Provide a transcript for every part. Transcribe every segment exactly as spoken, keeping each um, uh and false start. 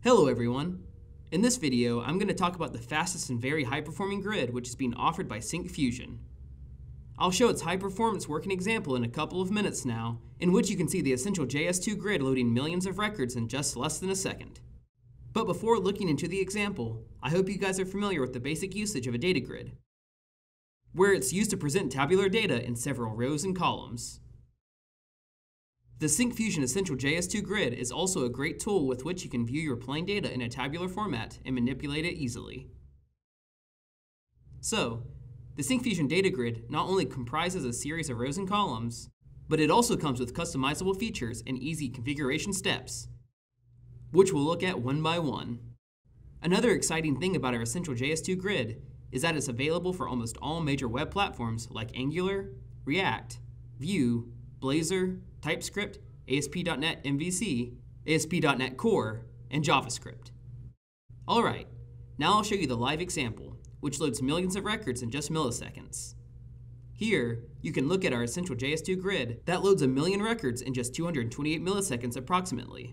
Hello everyone! In this video, I'm going to talk about the fastest and very high-performing grid which is being offered by Syncfusion. I'll show its high-performance working example in a couple of minutes now, in which you can see the Essential J S two grid loading millions of records in just less than a second. But before looking into the example, I hope you guys are familiar with the basic usage of a data grid, where it's used to present tabular data in several rows and columns. The Syncfusion Essential J S two grid is also a great tool with which you can view your plain data in a tabular format and manipulate it easily. So, the Syncfusion data grid not only comprises a series of rows and columns, but it also comes with customizable features and easy configuration steps, which we'll look at one by one. Another exciting thing about our Essential J S two grid is that it's available for almost all major web platforms like Angular, React, Vue, Blazor, TypeScript, A S P dot net M V C, A S P dot net Core, and JavaScript. Alright, now I'll show you the live example, which loads millions of records in just milliseconds. Here, you can look at our Essential J S two grid that loads a million records in just two hundred twenty-eight milliseconds approximately.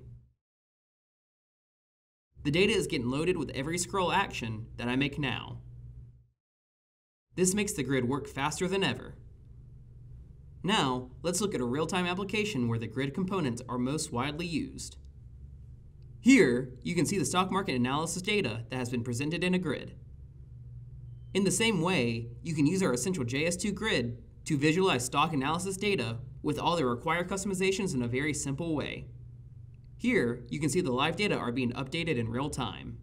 The data is getting loaded with every scroll action that I make now. This makes the grid work faster than ever. Now, let's look at a real-time application where the grid components are most widely used. Here, you can see the stock market analysis data that has been presented in a grid. In the same way, you can use our Essential J S two grid to visualize stock analysis data with all the required customizations in a very simple way. Here, you can see the live data are being updated in real time.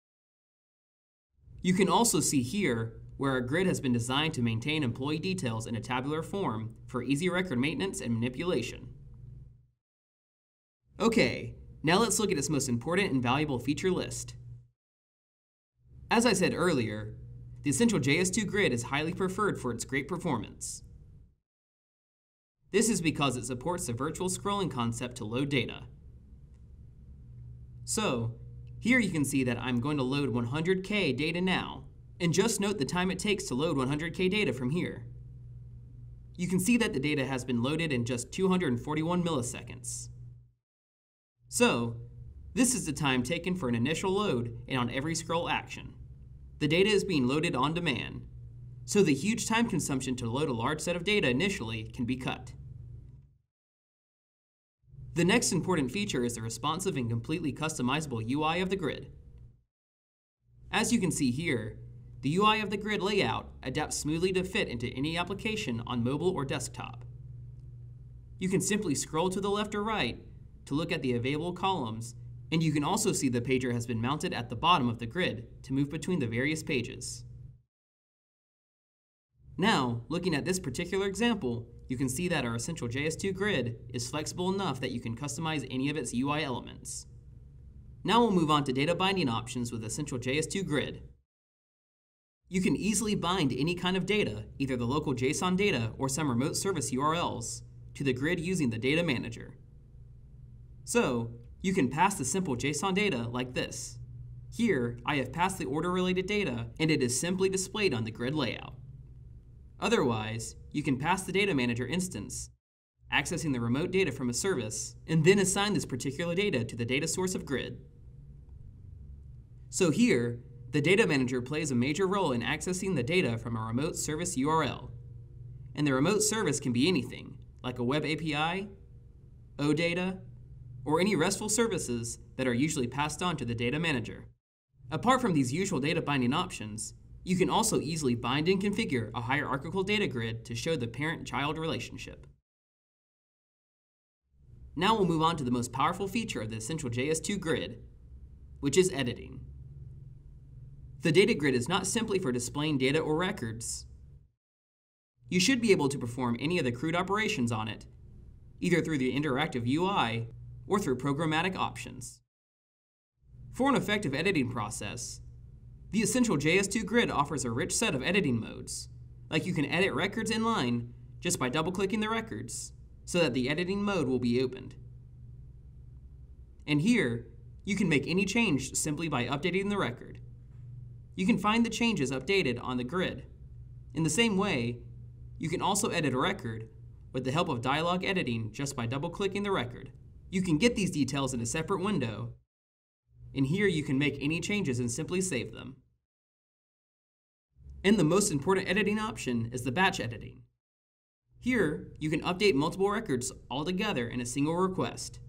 You can also see here where our grid has been designed to maintain employee details in a tabular form for easy record maintenance and manipulation. Okay, now let's look at its most important and valuable feature list. As I said earlier, the Essential J S two grid is highly preferred for its great performance. This is because it supports the virtual scrolling concept to load data. So, here you can see that I'm going to load one hundred K data now, and just note the time it takes to load one hundred K data from here. You can see that the data has been loaded in just two hundred forty-one milliseconds. So, this is the time taken for an initial load and on every scroll action. The data is being loaded on demand, so the huge time consumption to load a large set of data initially can be cut. The next important feature is the responsive and completely customizable U I of the grid. As you can see here, the U I of the grid layout adapts smoothly to fit into any application on mobile or desktop. You can simply scroll to the left or right to look at the available columns, and you can also see the pager has been mounted at the bottom of the grid to move between the various pages. Now, looking at this particular example, you can see that our Essential J S two grid is flexible enough that you can customize any of its U I elements. Now we'll move on to data binding options with Essential J S two grid. You can easily bind any kind of data, either the local JSON data or some remote service U R Ls, to the grid using the data manager. So, you can pass the simple JSON data like this. Here, I have passed the order-related data, and it is simply displayed on the grid layout. Otherwise, you can pass the data manager instance, accessing the remote data from a service, and then assign this particular data to the data source of grid. So here, the data manager plays a major role in accessing the data from a remote service U R L. And the remote service can be anything, like a web A P I, OData, or any RESTful services that are usually passed on to the data manager. Apart from these usual data binding options, you can also easily bind and configure a hierarchical data grid to show the parent-child relationship. Now we'll move on to the most powerful feature of the Essential J S two grid, which is editing. The data grid is not simply for displaying data or records. You should be able to perform any of the CRUD operations on it, either through the interactive U I or through programmatic options. For an effective editing process, the Essential J S two grid offers a rich set of editing modes, like you can edit records inline just by double-clicking the records, so that the editing mode will be opened. And here, you can make any change simply by updating the record. You can find the changes updated on the grid. In the same way, you can also edit a record with the help of dialog editing just by double-clicking the record. You can get these details in a separate window, and here you can make any changes and simply save them. And the most important editing option is the batch editing. Here, you can update multiple records all together in a single request.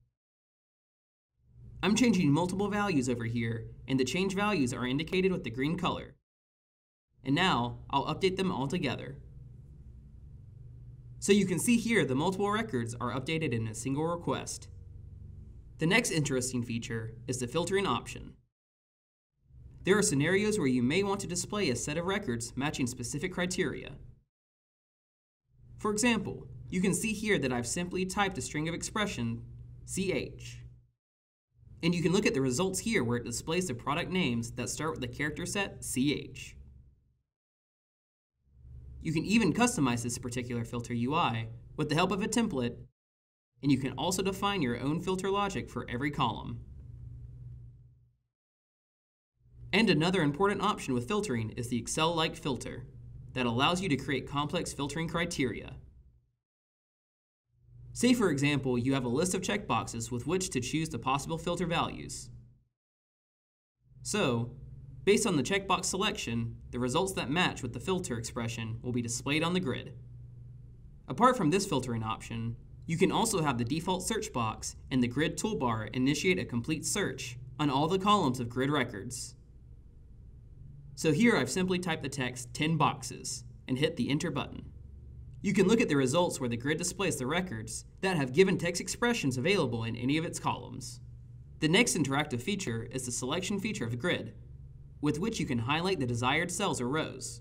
I'm changing multiple values over here, and the change values are indicated with the green color. And now, I'll update them all together. So you can see here the multiple records are updated in a single request. The next interesting feature is the filtering option. There are scenarios where you may want to display a set of records matching specific criteria. For example, you can see here that I've simply typed a string of expression, C H. And you can look at the results here where it displays the product names that start with the character set C H. You can even customize this particular filter U I with the help of a template, and you can also define your own filter logic for every column. And another important option with filtering is the Excel-like filter that allows you to create complex filtering criteria. Say, for example, you have a list of checkboxes with which to choose the possible filter values. So, based on the checkbox selection, the results that match with the filter expression will be displayed on the grid. Apart from this filtering option, you can also have the default search box and the grid toolbar initiate a complete search on all the columns of grid records. So here I've simply typed the text ten boxes and hit the enter button. You can look at the results where the grid displays the records that have given text expressions available in any of its columns. The next interactive feature is the selection feature of the grid, with which you can highlight the desired cells or rows.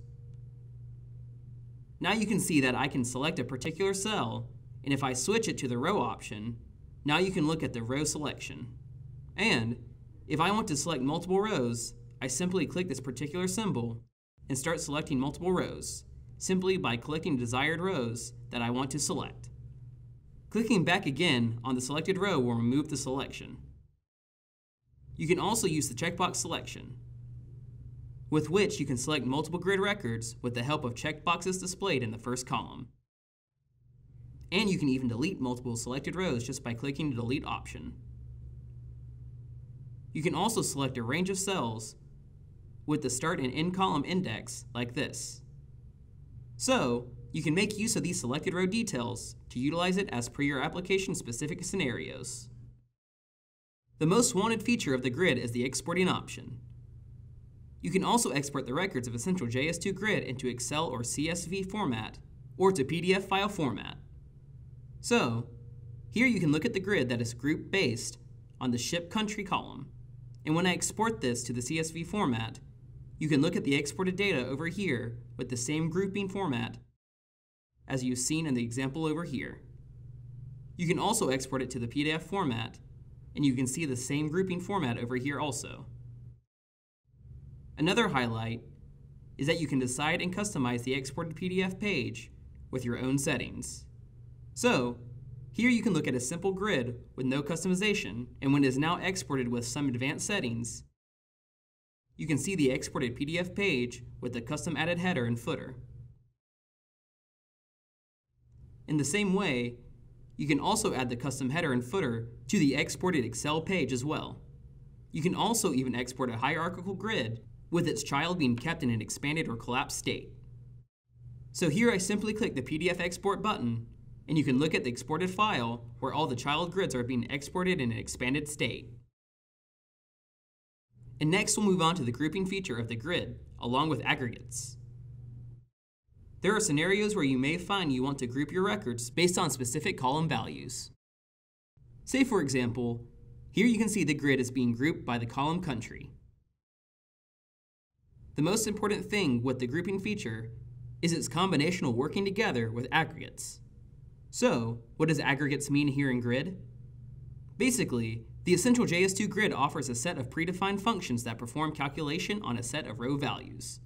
Now you can see that I can select a particular cell, and if I switch it to the row option, now you can look at the row selection. And if I want to select multiple rows, I simply click this particular symbol and start selecting multiple rows, simply by clicking desired rows that I want to select. Clicking back again on the selected row will remove the selection. You can also use the checkbox selection, with which you can select multiple grid records with the help of checkboxes displayed in the first column. And you can even delete multiple selected rows just by clicking the delete option. You can also select a range of cells with the start and end column index like this. So, you can make use of these selected row details to utilize it as per your application-specific scenarios. The most wanted feature of the grid is the exporting option. You can also export the records of Essential J S two Grid into Excel or C S V format, or to P D F file format. So, here you can look at the grid that is group-based on the ship country column. And when I export this to the C S V format, you can look at the exported data over here with the same grouping format as you've seen in the example over here. You can also export it to the P D F format, and you can see the same grouping format over here also. Another highlight is that you can decide and customize the exported P D F page with your own settings. So, here you can look at a simple grid with no customization, and when it is now exported with some advanced settings, you can see the exported P D F page with the custom added header and footer. In the same way, you can also add the custom header and footer to the exported Excel page as well. You can also even export a hierarchical grid with its child being kept in an expanded or collapsed state. So here I simply click the P D F export button, and you can look at the exported file where all the child grids are being exported in an expanded state. And next we'll move on to the grouping feature of the grid, along with aggregates. There are scenarios where you may find you want to group your records based on specific column values. Say for example, here you can see the grid is being grouped by the column country. The most important thing with the grouping feature is its combinational working together with aggregates. So, what does aggregates mean here in grid? Basically, the Essential J S two Grid offers a set of predefined functions that perform calculation on a set of row values.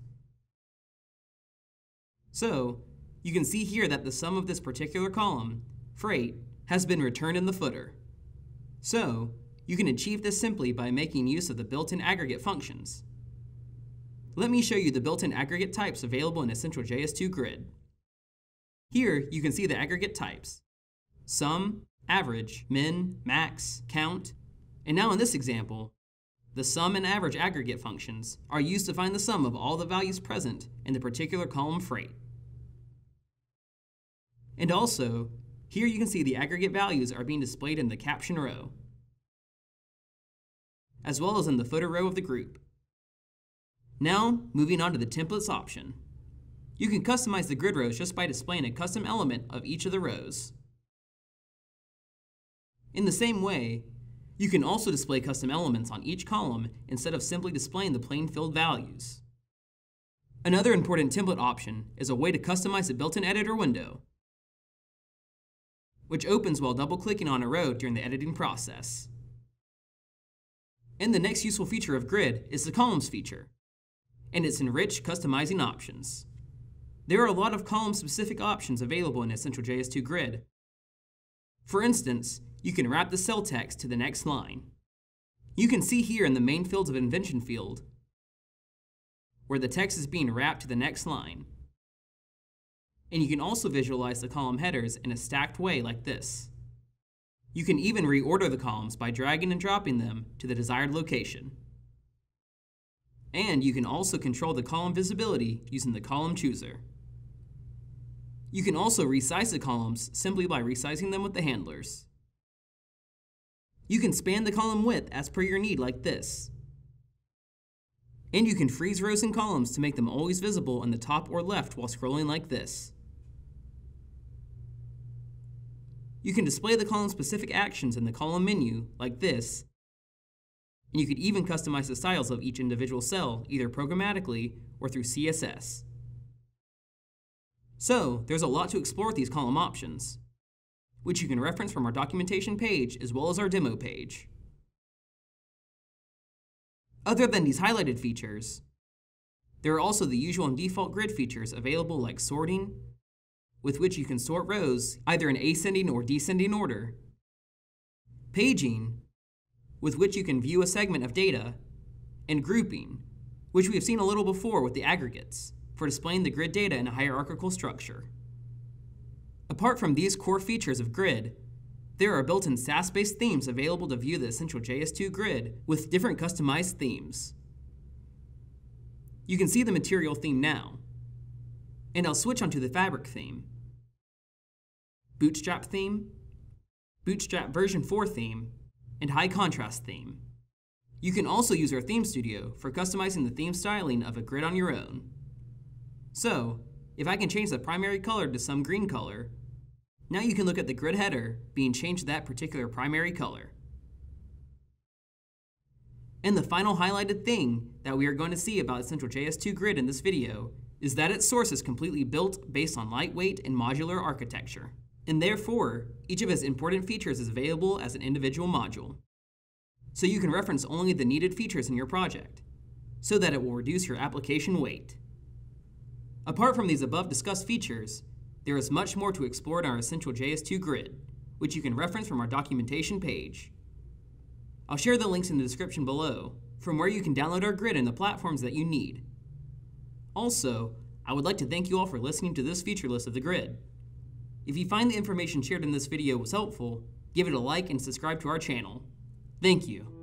So, you can see here that the sum of this particular column, freight, has been returned in the footer. So, you can achieve this simply by making use of the built-in aggregate functions. Let me show you the built-in aggregate types available in Essential J S two Grid. Here, you can see the aggregate types: sum, average, min, max, count, and now in this example, The sum and average aggregate functions are used to find the sum of all the values present in the particular column freight. And also, here you can see the aggregate values are being displayed in the caption row, as well as in the footer row of the group. Now, moving on to the templates option. You can customize the grid rows just by displaying a custom element of each of the rows. In the same way, you can also display custom elements on each column instead of simply displaying the plain filled values. Another important template option is a way to customize the built-in editor window, which opens while double-clicking on a row during the editing process. And the next useful feature of Grid is the Columns feature, and its enriched customizing options. There are a lot of column-specific options available in Essential J S two Grid. For instance, you can wrap the cell text to the next line. You can see here in the main fields of invention field, where the text is being wrapped to the next line. And you can also visualize the column headers in a stacked way like this. You can even reorder the columns by dragging and dropping them to the desired location. And you can also control the column visibility using the column chooser. You can also resize the columns simply by resizing them with the handlers. You can span the column width as per your need like this. And you can freeze rows and columns to make them always visible in the top or left while scrolling like this. You can display the column-specific actions in the column menu like this, and you could even customize the styles of each individual cell either programmatically or through C S S. So, there's a lot to explore with these column options, which you can reference from our documentation page as well as our demo page. Other than these highlighted features, there are also the usual and default grid features available like sorting, with which you can sort rows either in ascending or descending order, paging, with which you can view a segment of data, and grouping, which we have seen a little before with the aggregates, for displaying the grid data in a hierarchical structure. Apart from these core features of Grid, there are built-in SaaS-based themes available to view the Essential J S two Grid with different customized themes. You can see the material theme now, and I'll switch onto the fabric theme, Bootstrap theme, Bootstrap version four theme, and high contrast theme. You can also use our Theme Studio for customizing the theme styling of a grid on your own. So, if I can change the primary color to some green color, now you can look at the grid header being changed to that particular primary color. And the final highlighted thing that we are going to see about Essential J S two Grid in this video is that its source is completely built based on lightweight and modular architecture, and therefore, each of its important features is available as an individual module. So you can reference only the needed features in your project, so that it will reduce your application weight. Apart from these above discussed features, there is much more to explore in our Essential J S two Grid, which you can reference from our documentation page. I'll share the links in the description below, from where you can download our grid and the platforms that you need. Also, I would like to thank you all for listening to this feature list of the grid. If you find the information shared in this video was helpful, give it a like and subscribe to our channel. Thank you.